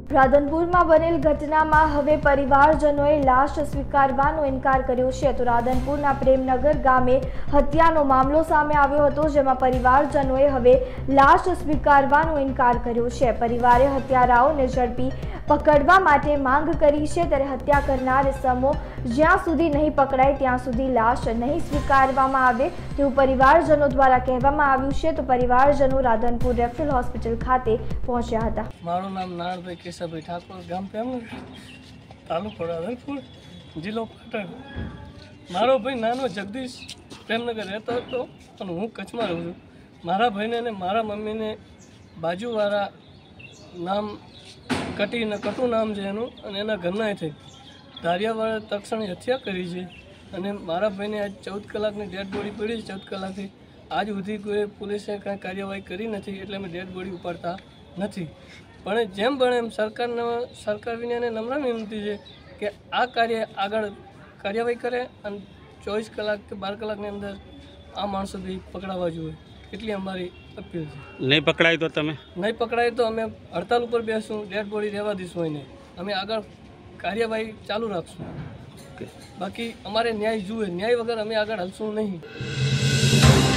રાધનપુરમાં બનેલ ઘટનામાં હવે પરિવારજનોએ લાશ સ્વીકારવાનો ઇનકાર કર્યો છે તો રાધનપુરના પ્રેમનગર ગામે હત્યાનો મામલો સામે આવ્યો હતો, જેમાં પરિવારજનોએ હવે લાશ સ્વીકારવાનો ઇનકાર કર્યો છે। પરિવારે હત્યારાઓને ઝડપી પકડવા માટે માંગ કરી છે, ત્યારે હત્યા કરનાર ઇસમો જ્યાં સુધી નહીં પકડાય ત્યાં સુધી લાશ નહીં સ્વીકારવામાં આવે તેવું પરિવારજનો દ્વારા કહેવામાં આવ્યું છે। તો પરિવારજનો રાધનપુર રેફરલ હોસ્પિટલ ખાતે પહોંચ્યા હતા। મારું નામ નારણભાઈ કેશવભાઈ ઠાકોર, ગામ પ્રેમનગર, તાલુકો રાધનપુર, જિલ્લો પાટણ। મારો ભાઈ નાનો જગદીશ પ્રેમનગર રહેતો હતો અને હું કચ્છમાં રહું છું। મારા ભાઈને અને મારા મમ્મીને બાજુવાળા નામ કટુ નામ છે એનું, અને એના ઘરના થઈ ધારિયાવાળા તક્ષણે હત્યા કરી છે। અને મારા ભાઈને આજ 14 કલાકની ડેડ બોડી પડી છે। 14 કલાકથી આજ સુધી કોઈ પોલીસે કાંઈ કાર્યવાહી કરી નથી, એટલે અમે ડેડ બોડી ઉપાડતા નથી। પણ જેમ બને એમ સરકાર વિનયને નમ્ર વિનંતી છે કે આ આગળ કાર્યવાહી કરે અને 24 કલાક કે 12 કલાકની અંદર આ માણસો બી પકડાવવા જોઈએ, એટલી અમારી અપીલ છે। નહીં પકડાય તો તમે નહીં પકડાય તો અમે હડતાલ ઉપર બેસું, ડેડ બોડી રહેવા દઈશું એને, અમે આગળ કાર્યવાહી ચાલુ રાખશું। બાકી અમારે ન્યાય જુએ, ન્યાય વગર અમે આગળ હલશું નહીં।